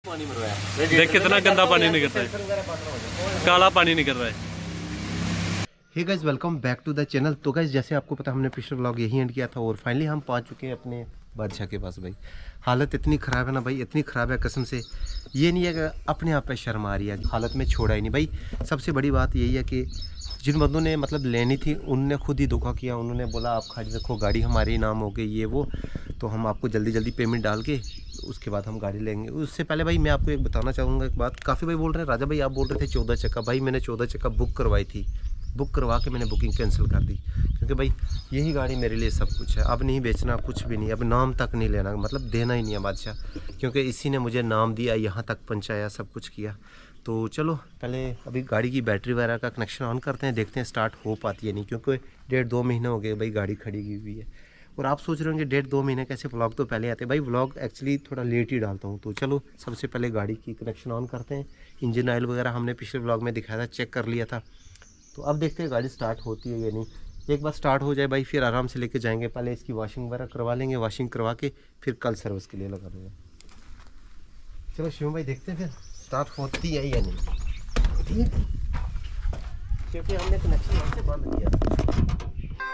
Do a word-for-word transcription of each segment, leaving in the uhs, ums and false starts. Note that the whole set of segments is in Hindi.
पानी मर रहा है, देख कितना गंदा पानी निकल रहा है, काला पानी निकल रहा है। Hey guys, welcome back to the channel. तो गाइस, जैसे आपको पता हमने पिछले व्लॉग यही एंड किया था और फाइनली हम पहुंच चुके हैं अपने बादशाह के पास। भाई हालत इतनी ख़राब है ना भाई, इतनी ख़राब है कसम से, ये नहीं है कि अपने आप पे शर्म आ रही है, हालत में छोड़ा ही नहीं भाई। सबसे बड़ी बात यही है कि जिन बंदों ने मतलब लेनी थी उनने खुद ही धोखा किया। उन्होंने बोला आप खाली रखो, गाड़ी हमारी नाम हो गई ये वो, तो हम आपको जल्दी जल्दी पेमेंट डाल के उसके बाद हम गाड़ी लेंगे। उससे पहले भाई मैं आपको एक बताना चाहूँगा एक बात। काफ़ी भाई बोल रहे हैं राजा भाई आप बोल रहे थे चौदह चक्का, भाई मैंने चौदह चक्का बुक करवाई थी, बुक करवा के मैंने बुकिंग कैंसिल कर दी, क्योंकि भाई यही गाड़ी मेरे लिए सब कुछ है। अब नहीं बेचना, कुछ भी नहीं, अब नाम तक नहीं लेना, मतलब देना ही नहीं है बादशाह, क्योंकि इसी ने मुझे नाम दिया, यहाँ तक पहुँचाया, सब कुछ किया। तो चलो पहले अभी गाड़ी की बैटरी वगैरह का कनेक्शन ऑन करते हैं, देखते हैं स्टार्ट हो पाती है नहीं, क्योंकि डेढ़ दो महीने हो गए भाई गाड़ी खड़ी की हुई है। और आप सोच रहे होंगे डेढ़ दो महीने कैसे, व्लॉग तो पहले आते हैं भाई, व्लॉग एक्चुअली थोड़ा लेट ही डालता हूँ। तो चलो सबसे पहले गाड़ी की कनेक्शन ऑन करते हैं। इंजन ऑयल वगैरह हमने पिछले व्लॉग में दिखाया था, चेक कर लिया था। तो अब देखते हैं गाड़ी स्टार्ट होती है या नहीं। एक बार स्टार्ट हो जाए भाई फिर आराम से लेके जाएंगे, पहले इसकी वॉशिंग वगैरह करवा लेंगे, वॉशिंग करवा के फिर कल सर्विस के लिए लगा देंगे। चलो शिव भाई देखते हैं फिर स्टार्ट होती है या नहीं, ठीक, क्योंकि हमने कनेक्शन यहाँ से बंद किया था।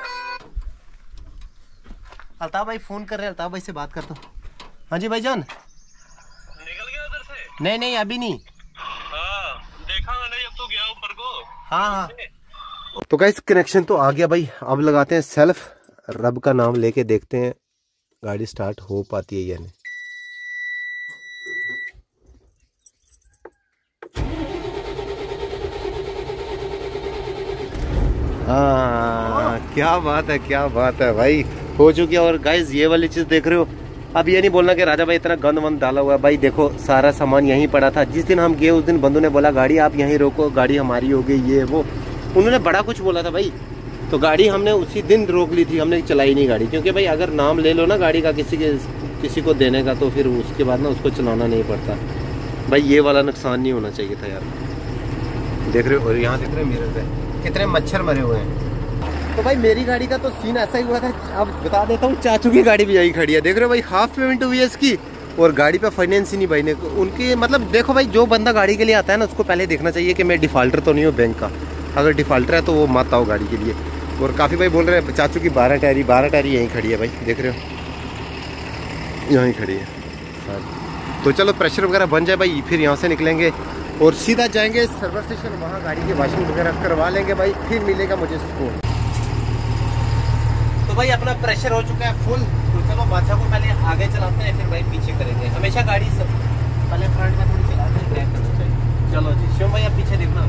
अल्ताफ भाई फ़ोन कर रहे हैं, अल्ताफ भाई से बात करता हूँ। हाँ जी भाईजान, निकल गया उधर से? नहीं नहीं अभी नहीं। हाँ देखा मैंने जब तो गया ऊपर को। हाँ हाँ तो गाइस कनेक्शन तो आ गया भाई, अब लगाते हैं सेल्फ, रब का नाम लेके देखते हैं गाड़ी स्टार्ट हो पाती है या नहीं। हाँ क्या बात है, क्या बात है भाई, हो चुकी है। और गाइस ये वाली चीज़ देख रहे हो, अब ये नहीं बोलना कि राजा भाई इतना गंद वंद डाला हुआ है। भाई देखो सारा सामान यहीं पड़ा था, जिस दिन हम गए उस दिन बंधु ने बोला गाड़ी आप यहीं रोको, गाड़ी हमारी हो गई ये वो, उन्होंने बड़ा कुछ बोला था भाई। तो गाड़ी हमने उसी दिन रोक ली थी, हमने चलाई नहीं गाड़ी, क्योंकि भाई अगर नाम ले लो ना गाड़ी का किसी के किसी को देने का, तो फिर उसके बाद ना उसको चलाना नहीं पड़ता भाई। ये वाला नुकसान नहीं होना चाहिए था यार। देख रहे हो, और यहाँ देख रहे हो मिरर पे कितने मच्छर मरे हुए हैं। तो भाई मेरी गाड़ी का तो सीन ऐसा ही हुआ था। अब बता देता हूँ, चाचू की गाड़ी भी यही खड़ी है, देख रहे हो भाई, हाफ पेमेंट हुई है इसकी, और गाड़ी पे फाइनेंस ही नहीं भाई ने उनकी। मतलब देखो भाई जो बंदा गाड़ी के लिए आता है ना उसको पहले देखना चाहिए कि मैं डिफॉल्टर तो नहीं हूँ बैंक का, अगर डिफॉल्टर है तो वो मत आओ गाड़ी के लिए। और काफ़ी भाई बोल रहे हैं चाचू की बारह टायरी बारह टायरी यहीं खड़ी है भाई, देख रहे हो यहीं खड़ी है। तो चलो प्रेशर वगैरह बन जाए भाई, फिर यहाँ से निकलेंगे और सीधा जाएंगे सर्विस स्टेशन, वहाँ गाड़ी की वॉशिंग वगैरह करवा लेंगे भाई, फिर मिलेगा मुझे सुकून। तो भाई अपना प्रेशर हो चुका है फुल, तो चलो बादशाह को पहले आगे चलाते हैं फिर भाई पीछे करेंगे। हमेशा गाड़ी सब पहले फ्रंट में थोड़ी चलाते हैं, ब्रेक करना चाहिए। चलो जी शिव भाई आप पीछे देखना।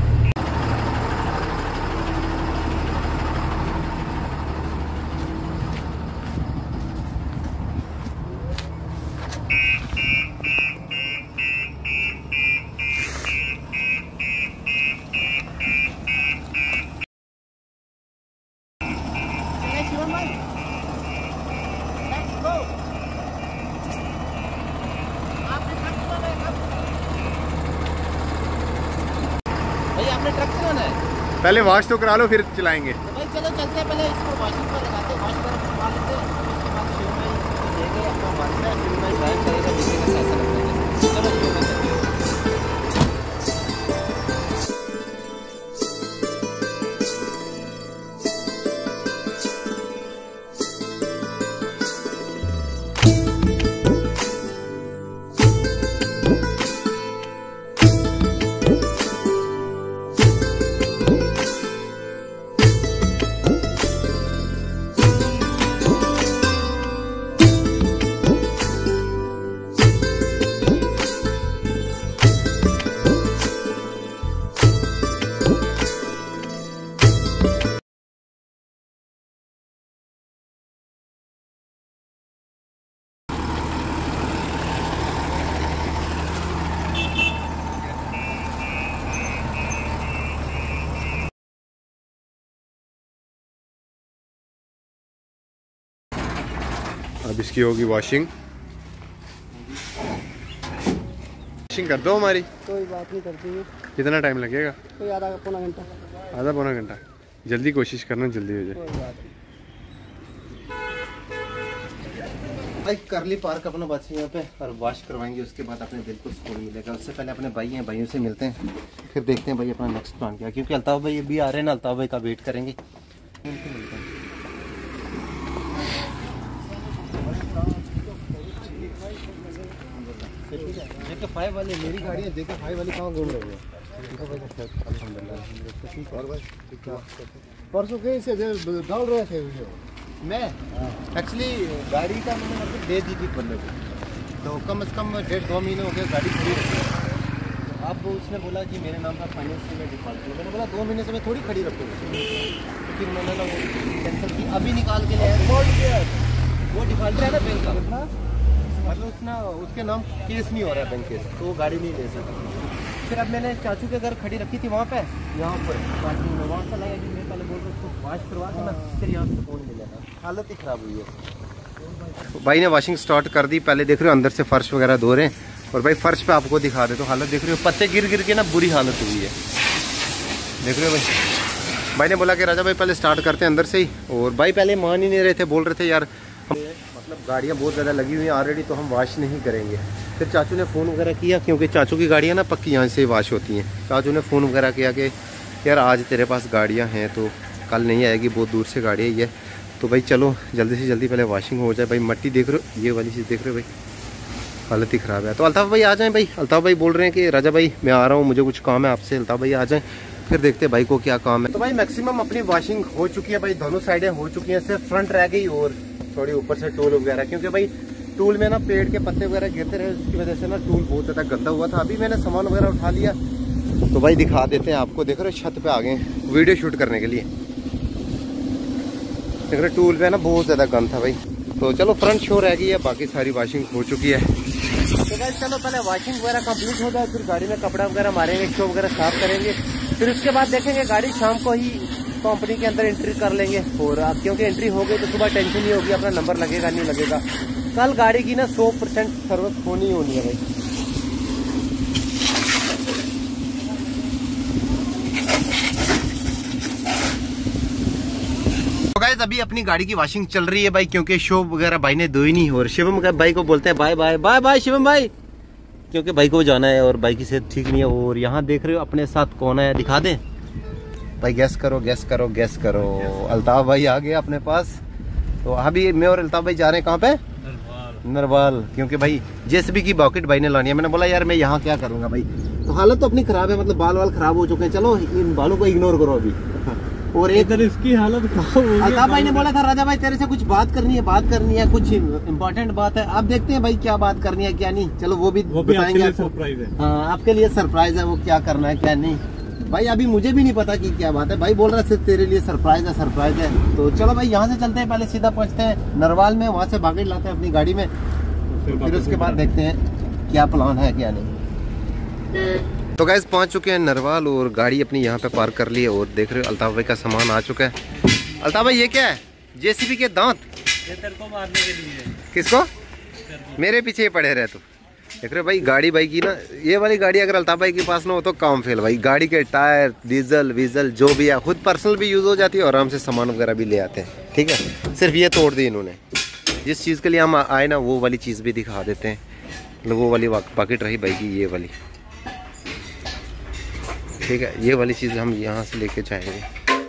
पहले वॉश तो करा लो फिर चलाएंगे। तो भाई चलो चलते हैं, पहले इसको वॉशिंग पर लगाते हैं, वॉश पर करवा लेते हैं, उसके बाद शिव भाई देंगे अपना वास्ता, शिव भाई ड्राइव करेगा, देखिएगा कैसा लगता है। चलो शिव भाई अब इसकी होगी वॉशिंग, वॉशिंग कर दो हमारी। कोई बात नहीं करती है। कितना टाइम लगेगा? कोई आधा पौना घंटा। आधा पौना घंटा, जल्दी कोशिश करना जल्दी हो जाए। कोई बात नहीं। भाई कर ली पार्क अपना बच्चे यहाँ पे और वॉश करवाएंगे, उसके बाद अपने दिल को सुकून मिलेगा। उससे पहले अपने भाई हैं, भाइयों से मिलते हैं, फिर देखते हैं भाई अपना नेक्स्ट प्लान क्या, क्योंकि अल्ताफ भाई भी आ रहे हैं ना, अल्ताफ भाई का वेट करेंगे। उनसे मिलते हैं। जेके फाइव वाली मेरी गाड़ी है, जेके फाइव वाली कहाँ घूम रहे हो? परसों कहीं से डाल रहे थे वीडियो। मैं एक्चुअली गाड़ी का मैंने मतलब दे दी थी बंदे को, तो कम से कम डेढ़ दो महीने हो गए गाड़ी खड़ी रखी है। अब उसने बोला कि मेरे नाम का फाइनेंस में डिफॉल्ट किया। मैंने बोला दो महीने से मैं थोड़ी खड़ी रखूँगा, तो फिर मैंने ना वो कैंसिल की। अभी निकाल के ले आया, वो डिफॉल्टर है ना बैंक का, मतलब उसना उसके नाम केस नहीं हो रहा है बैंक केस, तो वो गाड़ी नहीं ले सकता। फिर अब मैंने चाचू के घर खड़ी रखी थी वहाँ पे, यहाँ पर पार्किंग में, वहाँ से लगा कि मैं पहले बोल रहा उसको वॉश करवा के ना, फिर यहाँ से फोन मिलेगा। हालत ही ख़राब हुई है। तो भाई ने वॉशिंग स्टार्ट कर दी। पहले देख रहे हो अंदर से फर्श वगैरह धो रहे हैं, और भाई फर्श पे आपको दिखा दे तो हालत देख रहे हो, पत्ते गिर गिर के ना बुरी हालत हुई है, देख रहे हो भाई। भाई ने बोला कि राजा भाई पहले स्टार्ट करते हैं अंदर से ही, और भाई पहले मान ही नहीं रहे थे, बोल रहे थे यार मतलब गाड़ियाँ बहुत ज़्यादा लगी हुई हैं ऑलरेडी, तो हम वॉश नहीं करेंगे। फिर चाचू ने फ़ोन वगैरह किया, क्योंकि चाचू की गाड़ियाँ ना पक्की यहाँ से वॉश होती हैं। चाचू ने फ़ोन वगैरह किया कि यार आज तेरे पास गाड़ियाँ हैं तो कल नहीं आएगी, बहुत दूर से गाड़ी आई है, तो भाई चलो जल्दी से जल्दी पहले वॉशिंग हो जाए। भाई मट्टी देख रहे हो, ये वाली चीज़ देख रहे हो भाई, हालत ही ख़राब है। तो अल्ताफ़ भाई आ जाएँ भाई। अल्ताफ़ भाई बोल रहे हैं कि राजा भाई मैं आ रहा हूँ, मुझे कुछ काम है आपसे। अल्ताफ़ भाई आ जाएँ, फिर देखते हैं भाई को क्या काम है। तो भाई मैक्सिमम अपनी वॉशिंग हो चुकी है भाई, दोनों साइडें हो चुकी हैं, सिर्फ फ्रंट रह गई और थोड़ी ऊपर से टूल वगैरह, क्योंकि भाई टूल में ना पेड़ के पत्ते वगैरह गिरते रहे, उसकी वजह से ना टूल बहुत ज़्यादा गंदा हुआ था। अभी मैंने सामान वगैरह उठा लिया, तो भाई दिखा देते हैं आपको। देख रहे हो छत पे आ गए वीडियो शूट करने के लिए, देख रहे टूल पे ना बहुत ज़्यादा गंद था भाई। तो चलो फ्रंट शो रह गई है, बाकी सारी वॉशिंग हो चुकी है। तो भाई चलो पहले वॉशिंग वगैरह कंप्लीट हो जाए, फिर गाड़ी में कपड़ा वगैरह मारेंगे, शो वगैरह साफ करेंगे, फिर उसके बाद देखेंगे गाड़ी शाम को ही कंपनी के अंदर एंट्री कर लेंगे। और क्योंकि एंट्री हो गई तो सुबह टेंशन नहीं होगी, अपना नंबर लगेगा नहीं लगेगा। कल गाड़ी की ना सौ परसेंट सर्विस होनी ही होनी है भाई। तो गाइस अभी अपनी गाड़ी की वॉशिंग चल रही है भाई, क्योंकि शो वगैरह भाई ने दो ही नहीं हो रही। शिवम भाई को बोलते हैं bye bye bye bye Shivam भाई, क्योंकि भाई को जाना है और भाई की सेहत ठीक नहीं है। और यहाँ देख रहे हो अपने साथ कौन है, दिखा दें भाई, गैस करो गैस करो गैस करो। अल्ताफ भाई आ गए अपने पास। तो अभी मैं और अल्ताफ भाई जा रहे हैं कहाँ पे, नरवाल, क्योंकि भाई जेसीबी की बॉकेट भाई ने लानी है। मैंने बोला यार मैं यहाँ क्या करूँगा भाई, तो हालत तो अपनी खराब है, मतलब बाल वाल खराब हो चुके हैं। चलो इन बालों को इग्नोर करो अभी। और एक इसकी हालत अल्ताफ भाई ने बोला था राजा भाई तेरे से कुछ बात करनी है, बात करनी है, कुछ इम्पोर्टेंट बात है। अब देखते हैं भाई क्या बात करनी है क्या नहीं, चलो वो भी बताएंगे। सरप्राइज है, हाँ आपके लिए सरप्राइज है, वो क्या करना है क्या नहीं भाई अभी मुझे भी नहीं पता कि क्या बात है। भाई बोल रहा है सिर्फ तेरे लिए सरप्राइज है सरप्राइज है। तो चलो भाई यहाँ से चलते हैं, पहले सीधा पहुँचते हैं नरवाल में, वहाँ से बागेट लाते हैं अपनी गाड़ी में, तो फिर उसके बाद देखते हैं क्या प्लान है क्या नहीं। तो गाइस पहुँच चुके हैं नरवाल और गाड़ी अपनी यहाँ पे पार्क कर ली है। और देख रहे हो अल्ताफ भाई का सामान आ चुका है। अल्ताफ भाई ये क्या है, जेसीबी के दांत को मारने के लिए। किसको, मेरे पीछे ही पड़े रहे। तो देख रहे भाई गाड़ी भाई की ना, ये वाली गाड़ी अगर अल्ताफ भाई के पास ना हो तो काम फेल भाई। गाड़ी के टायर डीजल वीजल जो भी है, खुद पर्सनल भी यूज़ हो जाती है और आराम से सामान वगैरह भी ले आते हैं। ठीक है, सिर्फ ये तोड़ दी इन्होंने। जिस चीज़ के लिए हम आए ना वो वाली चीज़ भी दिखा देते हैं। वो वाली पॉकेट रही भाई की, ये वाली, ठीक है, ये वाली चीज़ हम यहाँ से लेके जाएंगे।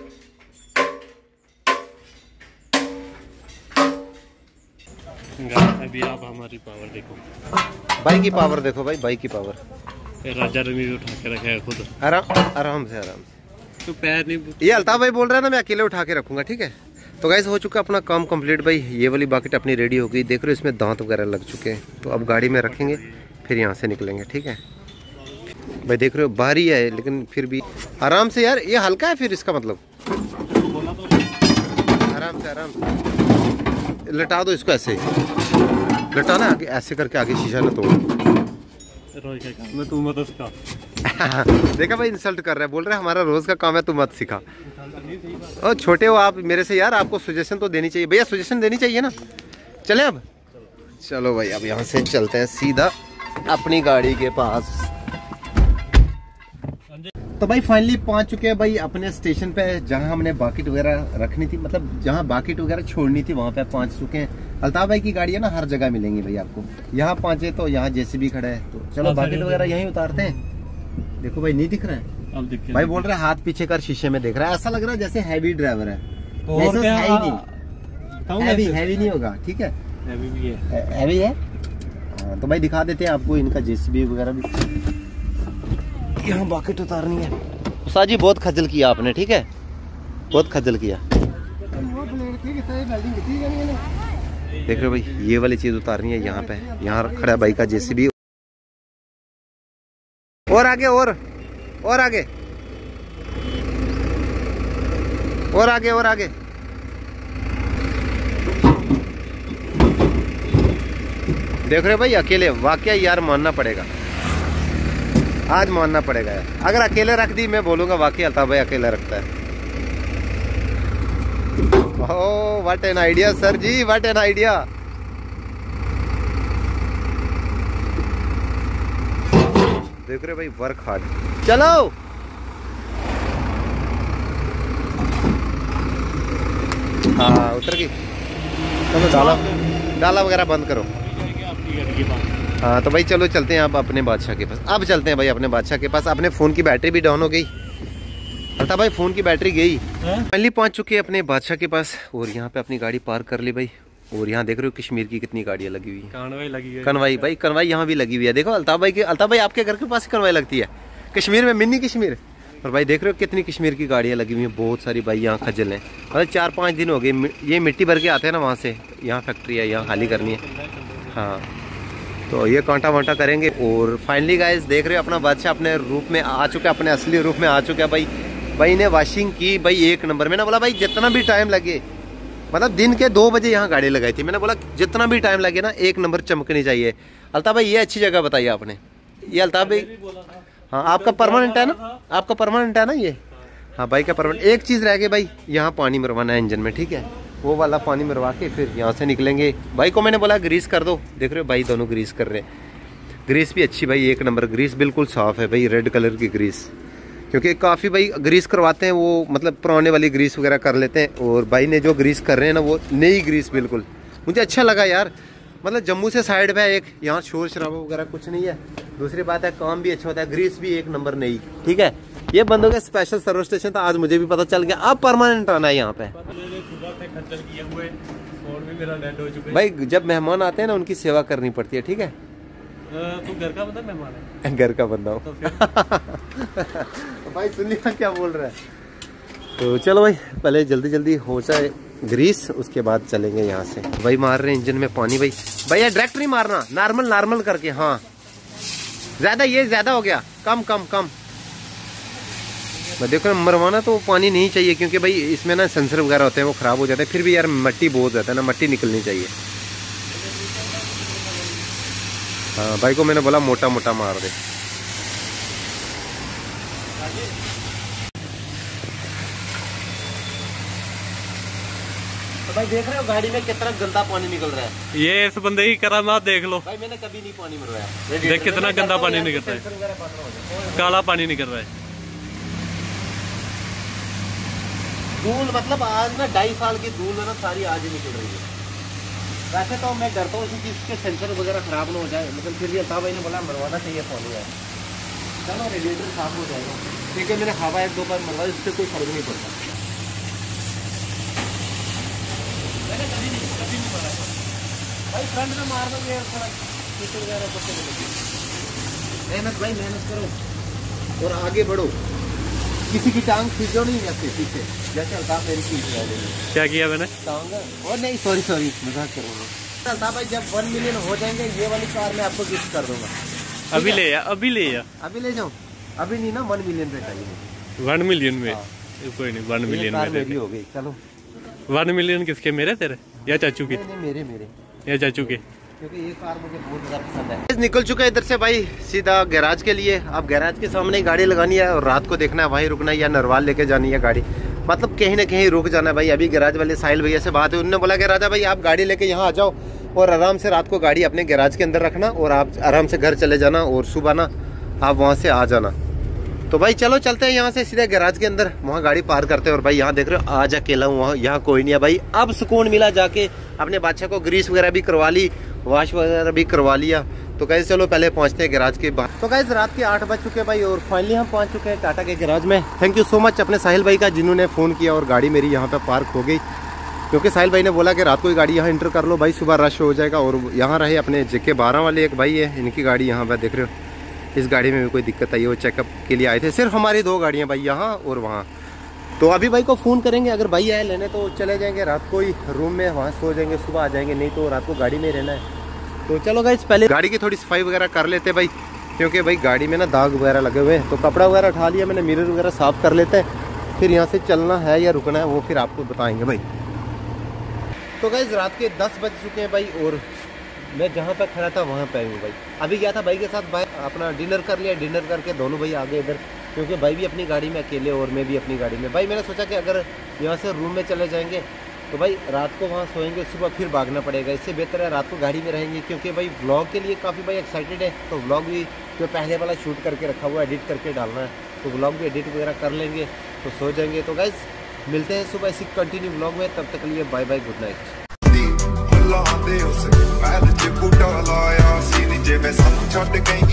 अभी आप हमारी पावर देखो, बाइक की पावर देखो भाई, बाइक की पावर। राजा ने भी उठा के रखा है खुद, आराम आराम से आराम से। तो पैर नहीं, ये अल्ताफ भाई बोल रहा है ना मैं अकेले उठा के रखूंगा। ठीक है, तो गाइस हो चुका अपना काम कंप्लीट भाई। ये वाली बकेट अपनी रेडी हो गई, देख रहे हो इसमें दांत वगैरह लग चुके हैं। तो अब गाड़ी में रखेंगे, फिर यहाँ से निकलेंगे। ठीक है भाई, देख रहे हो बाहरी है लेकिन फिर भी आराम से यार, ये हल्का है फिर इसका मतलब, आराम से आराम से लटा दो इसको, ऐसे लटाना आगे, ऐसे करके आगे शीशा न तोड़। तू मत सिखा। देखा भाई इंसल्ट कर रहा है, बोल रहा है हमारा रोज का काम है तू मत सिखा। और छोटे हो आप मेरे से यार, आपको सजेशन तो देनी चाहिए भैया, सजेशन देनी चाहिए ना। चले अब, चलो भाई अब यहाँ से चलते हैं सीधा अपनी गाड़ी के पास। तो भाई फाइनली पहुंच चुके हैं भाई अपने स्टेशन पे, जहां हमने बाकेट वगैरह रखनी थी, मतलब जहां बाकेट वगैरह छोड़नी थी वहां पे पहुंच चुके हैं। अल्ताफ भाई की गाड़ी है ना, हर जगह मिलेंगी भाई आपको। यहाँ पहुंचे तो यहाँ जेसीबी खड़ा है, तो चलो बाकेट वगैरह यहीं उतारते हैं। देखो भाई नहीं दिख रहा है भाई, बोल रहे हैं हाथ पीछे कर शीशे में देख रहा है, ऐसा लग रहा है जैसे हैवी ड्राइवर है। और क्या? है ही नहीं, हैवी हैवी नहीं होगा, ठीक है हैवी भी है, हैवी है। हाँ, तो भाई दिखा देते हैं आपको इनका जेसीबी वगैरह भी। यहाँ बाकेट उतारनी है। उस्ताद जी बहुत खजल किया आपने, ठीक है बहुत खजल किया। देख रहे हो भाई, ये वाली चीज उतारनी है यहाँ पे। यहाँ खड़ा है भाई का जेसीबी। और आगे और और आगे और आगे और आगे देख रहे हो भाई, अकेले वाकई यार मानना पड़ेगा, आज मानना पड़ेगा यार। अगर अकेले रख दी मैं बोलूंगा वाकई अल्ताफ भाई अकेला रखता है। Oh what an idea sir ji, what an idea. देख रहे भाई, वर्क हार्ड। चलो हाँ उतर गई। चलो डाला डाला वगैरह बंद करो। हाँ तो भाई चलो चलते हैं आप अपने बादशाह के पास। अब चलते हैं भाई अपने बादशाह के पास। अपने फ़ोन की बैटरी भी डाउन हो गई। अल्ताफ भाई फ़ोन की बैटरी गई। फाइनली पहुंच चुके हैं अपने बादशाह के पास और यहाँ पे अपनी गाड़ी पार्क कर ली भाई। और यहाँ देख रहे हो कश्मीर की कितनी गाड़ियाँ लगी हुई है। कनवाई लगी है, कनवाई भाई कनवाई यहाँ भी लगी हुई है। देखो अल्ताफ भाई के, अल्ताफ भाई आपके घर के पास कनवाई लगती है कश्मीर में, मिनी कश्मीर। और भाई देख रहे हो कितनी कश्मीर की गाड़ियाँ लगी हुई हैं, बहुत सारी भाई यहाँ खजल हैं। अरे चार पाँच दिन हो गए, ये मिट्टी भर के आते हैं ना वहाँ से, यहाँ फैक्ट्री है, यहाँ खाली करनी है। हाँ तो ये कांटा वांटा करेंगे। और फाइनली गाइस देख रहे हो अपना बादशाह अपने रूप में आ चुका है, अपने असली रूप में आ चुका है भाई। भाई ने वॉशिंग की भाई एक नंबर। मैंने बोला भाई जितना भी टाइम लगे, मतलब दिन के दो बजे यहाँ गाड़ी लगाई थी, मैंने बोला जितना भी टाइम लगे ना एक नंबर चमकनी चाहिए। अल्ताफ भाई ये अच्छी जगह बताइए आपने, ये अल्ताफ भाई हाँ आपका परमानेंट है ना, आपका परमानेंट है ना ये। हाँ भाई का परमानेंट। एक चीज़ रह गई भाई, यहाँ पानी मरवाना है इंजन में, ठीक है वो वाला पानी मरवा के फिर यहाँ से निकलेंगे। भाई को मैंने बोला ग्रीस कर दो, देख रहे हो भाई दोनों ग्रीस कर रहे हैं। ग्रीस भी अच्छी भाई, एक नंबर ग्रीस, बिल्कुल साफ़ है भाई, रेड कलर की ग्रीस। क्योंकि काफ़ी भाई ग्रीस करवाते हैं वो, मतलब पुराने वाली ग्रीस वगैरह कर लेते हैं। और भाई ने जो ग्रीस कर रहे हैं ना वो नई ग्रीस बिल्कुल, मुझे अच्छा लगा यार। मतलब जम्मू से साइड पे एक, यहाँ शोर शराबा वगैरह कुछ नहीं है। दूसरी बात है काम भी अच्छा होता है, ग्रीस भी एक नंबर नई, ठीक है। ये बंदों का स्पेशल सर्विस स्टेशन था, आज मुझे भी पता चल गया। अब परमानेंट आना है यहाँ पे। भाई जब मेहमान आते हैं ना उनकी सेवा करनी पड़ती है, ठीक है। तू घर का बंदा मेहमान है? घर का बंदा हो। तो फिर तो भाई सुन लिया क्या बोल रहा है। तो चलो भाई पहले जल्दी जल्दी हो जाए ग्रीस, उसके बाद चलेंगे यहाँ से। भाई मार रहे इंजन में पानी भाई। भैया डायरेक्ट नहीं मारना, नॉर्मल नॉर्मल करके। हाँ ज्यादा, ये ज्यादा हो गया, कम कम कम। देखो मरवाना तो पानी नहीं चाहिए, क्योंकि भाई इसमें ना सेंसर वगैरह होते हैं वो खराब हो जाते हैं। फिर भी यार मट्टी बहुत जाता है ना, मट्टी निकलनी चाहिए। हाँ भाई को मैंने बोला मोटा मोटा मार दे। तो भाई देख रहे हो गाड़ी में कितना गंदा पानी निकल रहा है। ये इस बंदे की करामात देख लो भाई, मैंने कभी नहीं पानी मरवाया। देख कितना गंदा पानी निकल रहा है, काला पानी निकल रहा है। धूल मतलब आज ना ढाई साल की धूल है ना सारी आज ही निकल रही है। वैसे तो मैं डरता हूँ इसी चीज़ के सेंसर वगैरह खराब ना हो जाए, लेकिन फिर भी अल्ताफ भाई ने बोला मरवाना चाहिए पानी है। चलो रेडिएटर साफ हो जाएगा, ठीक है। मैंने हवा एक दो बार मरवाया, इससे कोई फर्क नहीं पड़ता। मैंने कभी नहीं कभी नहीं मारा भाई, फ्रंट में मार दो यार, थोड़ा कीचड़ वगैरह पत्ते लगे। मेहनत भाई मेहनत करो और आगे बढ़ो, किसी की टांग खींचो नहीं ऐसे पीछे, जैसे अल्ताफ मेरी खींच रहा है। क्या किया मैंने? टांग और नहीं, सॉरी सॉरी मजाक करूँगा। अल्ताफ भाई जब वन मिलियन हो जाएंगे ये वाली कार मैं आपको गिफ्ट कर दूंगा। अभी ले या अभी ले या अभी ले जाऊँ? अभी नहीं ना, वन मिलियन पे चाहिए। वन मिलियन में? कोई नहीं, वन मिलियन में मेरी हो गई। चलो वन मिलियन किसके, मेरे तेरे या चाचू के? नहीं मेरे मेरे या चाचू के, क्योंकि ये कार मुझे बहुत ज्यादा पसंद है। निकल चुका है इधर से भाई सीधा गैराज के लिए। अब गैराज के सामने ही गाड़ी लगानी है और रात को देखना है वहीं रुकना है या नरवाल लेके जानी है गाड़ी, मतलब कहीं ना कहीं रुक जाना है भाई। अभी गैराज वाले साहिल भैया से बात है, उन्होंने बोला कि राजा भाई आप गाड़ी लेके यहाँ आ जाओ और आराम से रात को गाड़ी अपने गैराज के अंदर रखना और आप आराम से घर चले जाना और सुबह ना आप वहाँ से आ जाना। तो भाई चलो चलते हैं यहाँ से सीधे गैराज के अंदर, वहाँ गाड़ी पार करते हैं। और भाई यहाँ देख रहे हो आज अकेला हूँ, वहाँ यहाँ कोई नहीं है भाई। अब सुकून मिला, जाके अपने बादशाह को ग्रीस वगैरह भी करवा ली, वॉश वगैरह भी करवा लिया। तो कैसे चलो पहले पहुँचते हैं गैराज के बाहर। तो कैसे रात के आठ बज चुके हैं भाई और फाइनली हम पहुँच चुके हैं टाटा के गैराज में। थैंक यू सो मच अपने साहिल भाई का जिन्होंने फ़ोन किया और गाड़ी मेरी यहाँ पर पार्क हो गई, क्योंकि साहिल भाई ने बोला कि रात को ही गाड़ी यहाँ इंटर कर लो भाई, सुबह रश हो जाएगा। और यहाँ रहे अपने जेके बारह वाले एक भाई है, इनकी गाड़ी यहाँ पर देख रहे हो। इस गाड़ी में भी कोई दिक्कत आई है, वो चेकअप के लिए आए थे। सिर्फ हमारी दो गाड़ियाँ भाई, यहाँ और वहाँ। तो अभी भाई को फ़ोन करेंगे, अगर भाई आए लेने तो चले जाएंगे रात को ही रूम में, वहाँ सो जाएंगे, सुबह आ जाएंगे, नहीं तो रात को गाड़ी में रहना है। तो चलो गाइस पहले गाड़ी की थोड़ी सफाई वगैरह कर लेते भाई, क्योंकि भाई गाड़ी में ना दाग वगैरह लगे हुए हैं। तो कपड़ा वगैरह उठा लिया मैंने, मिरर वगैरह साफ़ कर लेते हैं, फिर यहाँ से चलना है या रुकना है वो फिर आपको बताएंगे भाई। तो गाइस रात के दस बज चुके हैं भाई और मैं जहाँ पर खड़ा था वहाँ पे हूँ भाई। अभी गया था भाई के साथ, भाई अपना डिनर कर लिया, डिनर करके दोनों भाई आ गए इधर, क्योंकि भाई भी अपनी गाड़ी में अकेले और मैं भी अपनी गाड़ी में। भाई मैंने सोचा कि अगर यहाँ से रूम में चले जाएंगे तो भाई रात को वहाँ सोएंगे, सुबह फिर भागना पड़ेगा। इससे बेहतर है रात को गाड़ी में रहेंगे, क्योंकि भाई व्लॉग के लिए काफ़ी भाई एक्साइटेड है। तो व्लॉग भी जो पहले वाला शूट करके रखा हुआ है, एडिट करके डालना है, तो व्लॉग भी एडिट वगैरह कर लेंगे तो सो जाएंगे। तो गाइस मिलते हैं सुबह इसी कंटिन्यू व्लॉग में, तब तक के लिए बाय बाय, गुड नाइट। ਲਾਉਂਦੇ ਉਸ ਮੈਲ ਚ ਬੂਟਾ ਲਾਇਆ ਸੀ ਨੀ ਜਿਵੇਂ ਸਾਨੂੰ ਛੱਡ ਗਈ